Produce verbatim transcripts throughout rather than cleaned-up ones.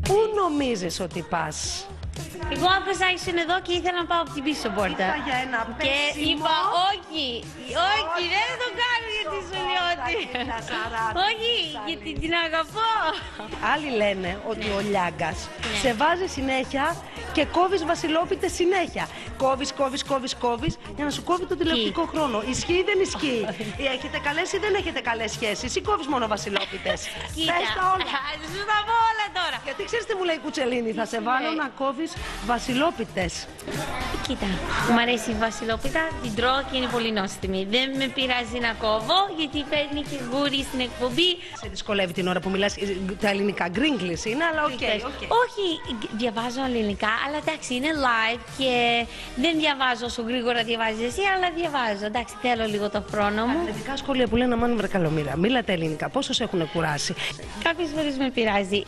Πού νομίζεις ότι πας? Εγώ άκουσα ήσουν εδώ και ήθελα να πάω από την πίσω πόρτα. Είπα για ένα Και πέσιμο. είπα όχι, όχι, δεν το κάνω γιατί σου λέω ότι... Όχι, γιατί την αγαπώ. Άλλοι λένε ότι ο Λιάγκας σε βάζει συνέχεια και κόβεις βασιλόπιτες συνέχεια. Κόβεις, κόβεις, κόβεις, κόβεις για να σου κόβει το τηλεοπτικό χρόνο. Ισχύει ή δεν ισχύει? Έχετε καλές ή δεν έχετε καλές σχέσεις? Ή κόβεις μόνο βασιλόπιτες? Πες τα όλα. Σου τα πω όλα τώρα. Γιατί ξέρεις τι μου λέει η Κουτσελίνη? Θα σε βάλω να κόβεις βασιλόπιτες. Κοίτα, μου αρέσει η βασιλόπιτα, την τρώω και είναι πολύ νόστιμη. Δεν με πειράζει να κόβω γιατί παίρνει και γούρι στην εκπομπή. Σε δυσκολεύει την ώρα που μιλάς τα ελληνικά? Γκρίγκλις είναι, αλλά οκ. Okay, okay. Όχι, διαβάζω ελληνικά, αλλά εντάξει, είναι live και δεν διαβάζω όσο γρήγορα διαβάζεις εσύ, αλλά διαβάζω. Εντάξει, θέλω λίγο το χρόνο μου. Αρνητικά σχόλια που λένε αμάν βρε καλομήρα. Μίλα τα ελληνικά, πόσο σε έχουν κουράσει? Κάποιες φορές με πειράζει.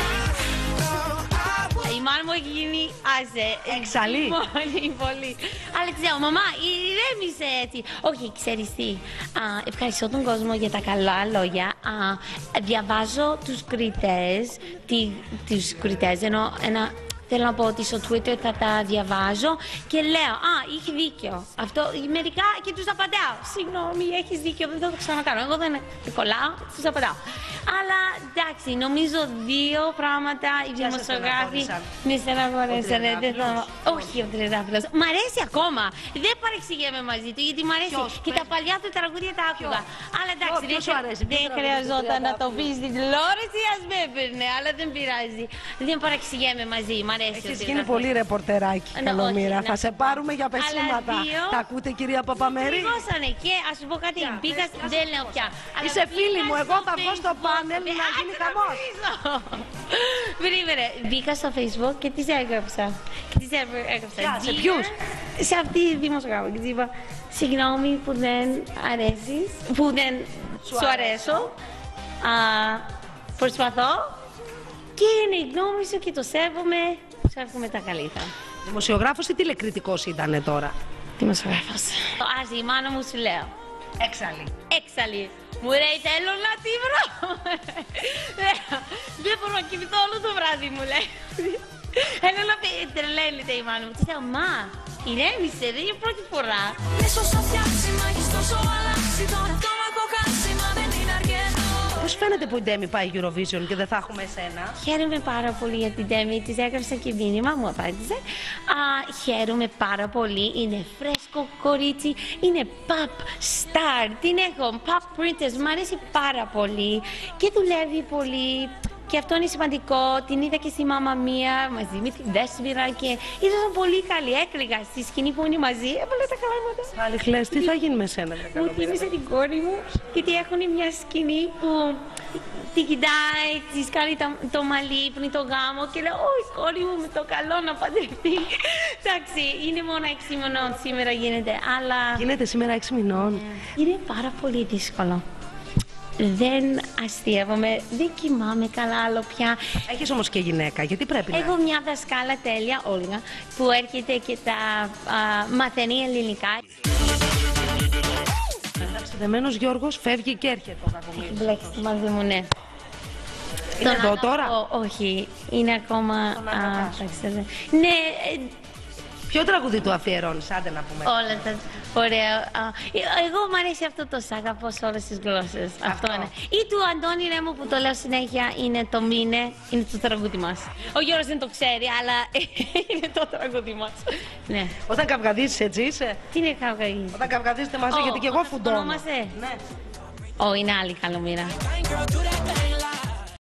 Η μάνα μου έχει γίνει άσε. Εξαλεί. Πολύ, πολύ. Αλλά ξέρω, μαμά, ηρέμησε έτσι. Όχι, ξέρεις τι. Α, ευχαριστώ τον κόσμο για τα καλά λόγια. Α, διαβάζω τους κριτές. Τι, τους κριτές, ενώ ένα... Θέλω να πω ότι στο Twitter θα τα διαβάζω και λέω «Α, είχε δίκιο». Αυτό μερικά και τους απαντάω. «Συγγνώμη, έχεις δίκιο, δεν θα το ξανακάνω». Εγώ δεν κολλάω, τους απαντάω. Αλλά εντάξει, νομίζω δύο πράγματα οι δημοσιογράφοι με στεναχωρέσανε. Όχι ο Τριαντάφυλλος. Μ' αρέσει ακόμα. Δεν παρεξηγέμαι μαζί του γιατί μ' αρέσει. Και τα παλιά του τραγούδια τα άκουγα. Αλλά εντάξει, δεν χρειαζόταν να το πει στην τηλεόραση, ας με έπαιρνε. Αλλά δεν πειράζει. Δεν παρεξηγέμαι μαζί. Έχεις γίνει πολύ ρεπορτεράκι, Καλομήρα. Θα σε πάρουμε για πεσήματα. Τα ακούτε, κυρία Παπαμέρη? Πληγώσανε και ας σου πω κάτι. Μπήκα, δεν λέω πια. Είσαι φίλη μου, εγώ θα βγω στο πάνελ να γίνει χαμός. Περίμενε, μπήκα στο Facebook και τις έγραψα. Και τις έγραψα. Σε ποιους? Σε αυτή τη δημοσιογράφη. Και της είπα, συγγνώμη που δεν αρέσεις, που δεν σου αρέσω. Προσπαθώ. Και είναι η γνώμη σου και το σέβομαι. Σου εύχομαι τα καλύτερα. Δημοσιογράφος ή τηλεκριτικός ήτανε τώρα? Δημοσιογράφος. Ας η μάνα μου σου λέω. Έξαλλη. Έξαλλη. Μου λέει θέλω να τη βρω. Δεν μπορώ να κοιμηθώ όλο το βράδυ μου λέει. Θέλω να πει, τρελαίνεται η μάνα μου. Της λέω, μα, ηρέμησε, δεν είναι πρώτη φορά. Πώς φαίνεται που η Ντέμι πάει Eurovision και δεν θα έχουμε εσένα? Χαίρομαι πάρα πολύ για την Ντέμι. Της έγραψα και μήνυμα, μου απάντησε. Α, χαίρομαι πάρα πολύ. Είναι φρέσκο κορίτσι. Είναι pop star. Την έχω. Pop princess. Μ' αρέσει πάρα πολύ. Και δουλεύει πολύ. Και αυτό είναι σημαντικό. Την είδα και στη Μάμα Μία μαζί με την Δέσποιρα και ήταν πολύ καλή. Έκλαιγα στη σκηνή που είναι μαζί. Έβαλα τα καλάματα. Πάλι χλες, τι θα γίνει με σένα? Μου θύμισε την κόρη μου, γιατί έχουν μια σκηνή που τη κοιτάει, της κάνει το μαλλί, πριν το γάμο και λέω «Όχι, κόρη μου, με το καλό να παντρευτεί». Εντάξει, είναι μόνο έξι μηνών σήμερα γίνεται, αλλά... Γίνεται σήμερα έξι μηνών. Είναι πάρα πολύ δύσκολο. Δεν αστείευομαι, δεν κοιμάμαι καλά άλλο πια. Έχεις όμως και γυναίκα, γιατί πρέπει να... Έχω μια δασκάλα τέλεια, Όλγα, που έρχεται και τα α, μαθαίνει ελληνικά. Δεμένος Γιώργος φεύγει και έρχεται ο Κακομοίρης. Έχει μπλέξει μαζί μου, ναι. Είναι εδώ τώρα? Ό, όχι, είναι ακόμα... Α, ναι, ποιο τραγουδί του αφιερώνεις, άντε να πούμε? Όλα τα ωραία. Εγώ μου αρέσει αυτό το σ' αγαπώ σε όλες τις γλώσσες. Αυτό. αυτό είναι. Ή του Αντώνη Ρέμου που το λέω συνέχεια είναι το μήνε, είναι το τραγούδι μας. Ο Γιώργος δεν το ξέρει, αλλά είναι το τραγούδι μας. Ναι. Όταν καυγαδίζεις έτσι είσαι? Τι είναι καυγαδίζεις? Όταν καυγαδίζετε μαζί, oh, γιατί και εγώ φουντώνω. Ναι. Ω, oh, είναι άλλη Καλομήρα.